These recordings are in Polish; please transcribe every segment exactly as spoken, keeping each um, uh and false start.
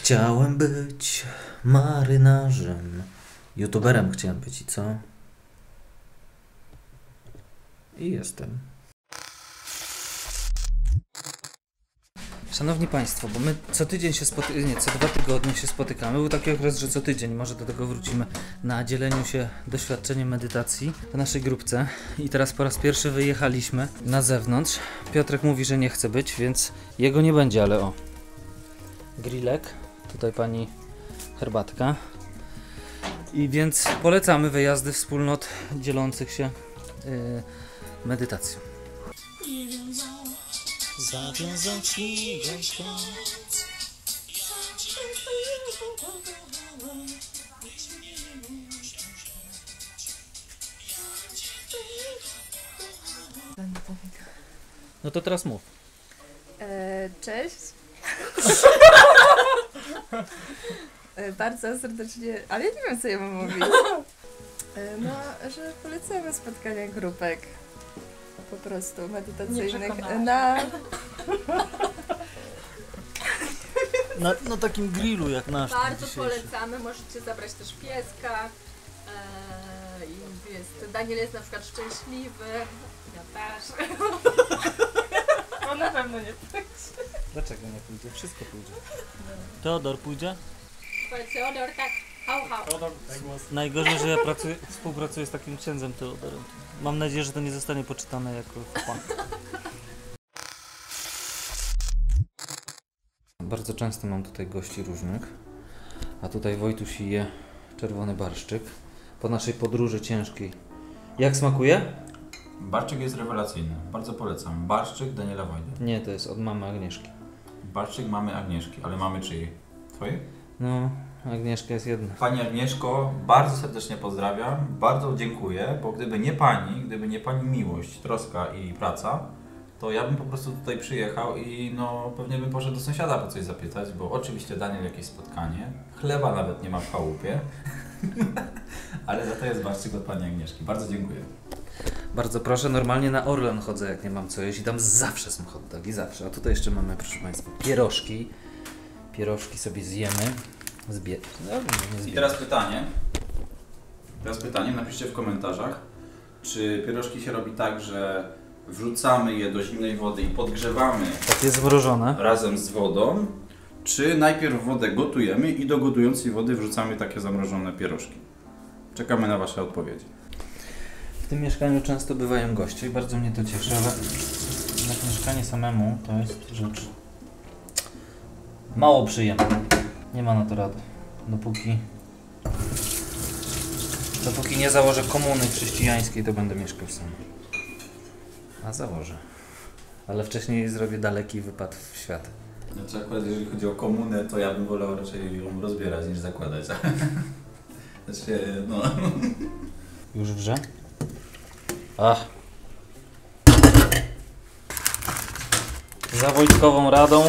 Chciałem być marynarzem. YouTuberem chciałem być i co? I jestem. Szanowni Państwo, bo my co tydzień się spotykamy, nie, co dwa tygodnie się spotykamy. Był taki okres, że co tydzień, może do tego wrócimy, na dzieleniu się doświadczeniem medytacji w naszej grupce. I teraz po raz pierwszy wyjechaliśmy na zewnątrz. Piotrek mówi, że nie chce być, więc jego nie będzie, ale o. Grillek, tutaj pani herbatka. I więc polecamy wyjazdy wspólnot dzielących się yy, medytacją. Zawiązał ci No to teraz mów. E, cześć. e, bardzo serdecznie, ale ja nie wiem, co ja mam mówić. E, no, że polecamy spotkania grupek. Po prostu medytacyjnych na... Na, na takim grillu jak nasz. Bardzo polecamy, możecie zabrać też pieska. E, i jest, Daniel jest na przykład szczęśliwy. Ja też. On na pewno nie pójdzie. Dlaczego nie pójdzie? Wszystko pójdzie. Teodor pójdzie? Teodor tak, hał, hał. Najgorzej, że ja pracuję, współpracuję z takim księdzem Teodorem. Mam nadzieję, że to nie zostanie poczytane jako pan. Bardzo często mam tutaj gości różnych, a tutaj Wojtuś je czerwony barszczyk po naszej podróży ciężkiej. Jak smakuje? Barszczyk jest rewelacyjny, bardzo polecam. Barszczyk Daniela Wojdy. Nie, to jest od mamy Agnieszki. Barszczyk mamy Agnieszki, ale mamy czyjej? Twojej? No, Agnieszka jest jedna. Pani Agnieszko, bardzo serdecznie pozdrawiam, bardzo dziękuję, bo gdyby nie Pani, gdyby nie Pani miłość, troska i praca, to ja bym po prostu tutaj przyjechał i no pewnie bym poszedł do sąsiada po coś zapytać, bo oczywiście Daniel jakieś spotkanie, chleba nawet nie ma w chałupie, ale za to jest barszczyk od Pani Agnieszki. Bardzo dziękuję. Bardzo proszę, normalnie na Orlen chodzę, jak nie mam co jeść i tam zawsze są hot dogi, zawsze. A tutaj jeszcze mamy, proszę Państwa, pierożki. Pierożki sobie zjemy. Zbie... No, nie I teraz pytanie. Teraz pytanie, napiszcie w komentarzach, czy pierożki się robi tak, że wrzucamy je do zimnej wody i podgrzewamy takie zmrożone razem z wodą, czy najpierw wodę gotujemy i do gotującej wody wrzucamy takie zamrożone pierożki. Czekamy na Wasze odpowiedzi. W tym mieszkaniu często bywają goście i bardzo mnie to cieszy, ale jednak mieszkanie samemu to jest rzecz mało przyjemna. Nie ma na to rady. Dopóki dopóki nie założę komuny chrześcijańskiej, to będę mieszkał sam. A założę. Ale wcześniej zrobię daleki wypad w świat. Znaczy akurat jeżeli chodzi o komunę, to ja bym wolał raczej ją rozbierać niż zakładać. Znaczy, no... Już wrze? Ach. Za Wojtkową radą.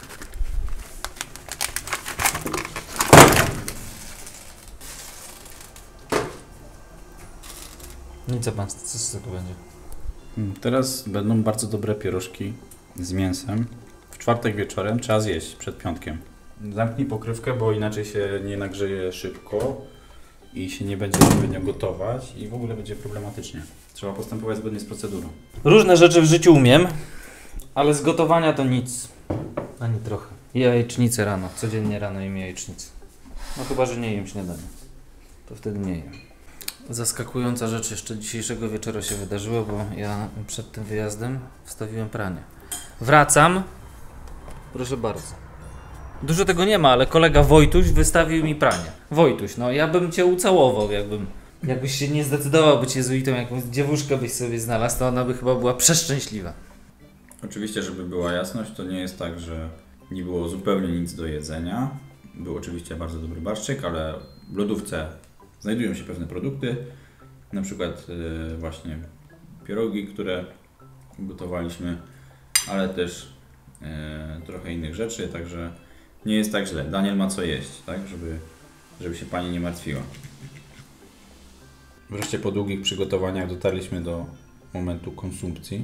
No i co pan, co z tego będzie? Teraz będą bardzo dobre pierożki z mięsem. W czwartek wieczorem trzeba zjeść przed piątkiem. Zamknij pokrywkę, bo inaczej się nie nagrzeje szybko i się nie będzie odpowiednio gotować i w ogóle będzie problematycznie. Trzeba postępować zgodnie z procedurą. Różne rzeczy w życiu umiem, ale z gotowania to nic. Ani trochę. Jajecznicę rano. Codziennie rano jem jajecznicę. No chyba, że nie jem śniadania. To wtedy nie jem. Zaskakująca rzecz jeszcze dzisiejszego wieczoru się wydarzyła, bo ja przed tym wyjazdem wstawiłem pranie. Wracam. Proszę bardzo. Dużo tego nie ma, ale kolega Wojtuś wystawił mi pranie. Wojtuś, no ja bym cię ucałował, jakbym... Jakbyś się nie zdecydował być jezuitą, jakąś dziewuszkę byś sobie znalazł, to ona by chyba była przeszczęśliwa. Oczywiście, żeby była jasność, to nie jest tak, że nie było zupełnie nic do jedzenia. Był oczywiście bardzo dobry barszczyk, ale w lodówce znajdują się pewne produkty, na przykład yy, właśnie pierogi, które gotowaliśmy, ale też yy, trochę innych rzeczy, także nie jest tak źle. Daniel ma co jeść, tak, żeby, żeby się Pani nie martwiła. Wreszcie po długich przygotowaniach dotarliśmy do momentu konsumpcji.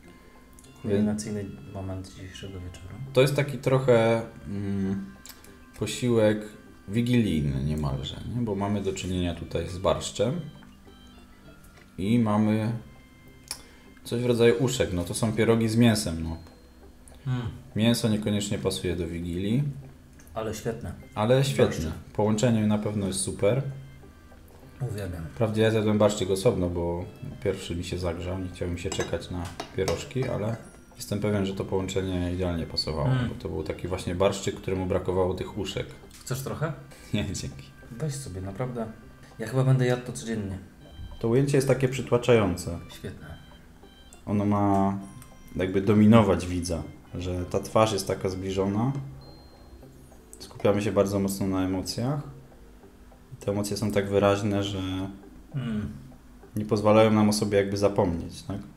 Kulminacyjny moment dzisiejszego wieczoru. To jest taki trochę mm, posiłek wigilijny niemalże, nie? Bo mamy do czynienia tutaj z barszczem i mamy coś w rodzaju uszek. No to są pierogi z mięsem. No. Mm. Mięso niekoniecznie pasuje do Wigilii, Ale świetne. ale świetne. Barszczyk. Połączenie na pewno jest super. Uwielbiam. Wprawdzie ja zjadłem barszczyk osobno, bo pierwszy mi się zagrzał, nie chciałem się czekać na pierożki, ale jestem pewien, że to połączenie idealnie pasowało, Mm. bo to był taki właśnie barszczyk, któremu brakowało tych uszek. Chcesz trochę? Nie, dzięki. Weź sobie, naprawdę. Ja chyba będę jadł to codziennie. To ujęcie jest takie przytłaczające. Świetne. Ono ma jakby dominować widza, że ta twarz jest taka zbliżona. Skupiamy się bardzo mocno na emocjach. Te emocje są tak wyraźne, że Mm. nie pozwalają nam o sobie jakby zapomnieć, tak?